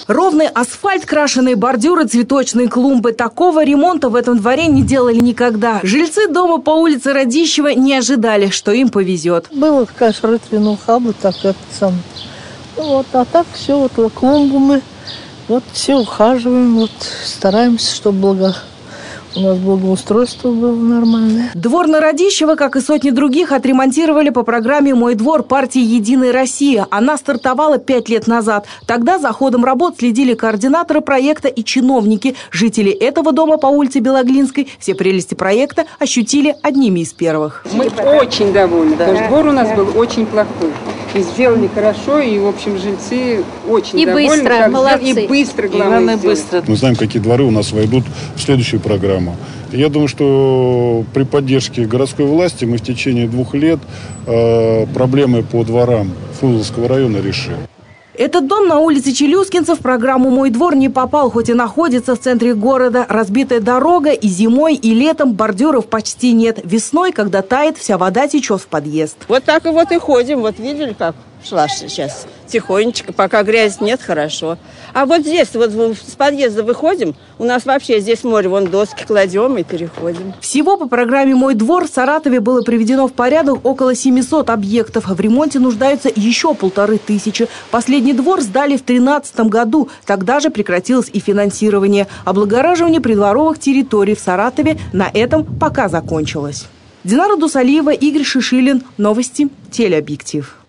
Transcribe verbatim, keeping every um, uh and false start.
Ровный асфальт, крашеные бордюры, цветочные клумбы. Такого ремонта в этом дворе не делали никогда. Жильцы дома по улице Радищева не ожидали, что им повезет. Было, конечно, рытвину хабы, так как сам. Вот, а так все, вот клумбу мы вот все ухаживаем, вот стараемся, чтобы благо... У нас благоустройство было нормальное. Двор на Радищева, как и сотни других, отремонтировали по программе «Мой двор» партии «Единая Россия». Она стартовала пять лет назад. Тогда за ходом работ следили координаторы проекта и чиновники. Жители этого дома по улице Белоглинской все прелести проекта ощутили одними из первых. Мы очень довольны, да. Потому что двор у нас был очень плохой. И сделали хорошо, и, в общем, жильцы очень и довольны. Быстро, молодцы. И быстро, главное, и быстро. Мы знаем, какие дворы у нас войдут в следующую программу. И я думаю, что при поддержке городской власти мы в течение двух лет э, проблемы по дворам Фрунзенского района решим. Этот дом на улице Челюскинцев в программу «Мой двор» не попал, хоть и находится в центре города. Разбитая дорога, и зимой, и летом бордюров почти нет. Весной, когда тает, вся вода течет в подъезд. Вот так и вот и ходим. Вот видели, как шла сейчас? Тихонечко, пока грязи нет, хорошо. А вот здесь, вот с подъезда выходим, у нас вообще здесь море, вон доски кладем и переходим. Всего по программе «Мой двор» в Саратове было приведено в порядок около семисот объектов. В ремонте нуждаются еще полторы тысячи. Последний двор сдали в тринадцатом году. Тогда же прекратилось и финансирование. Облагораживание придворовых территорий в Саратове на этом пока закончилось. Динара Дусалиева, Игорь Шишилин. Новости. Телеобъектив.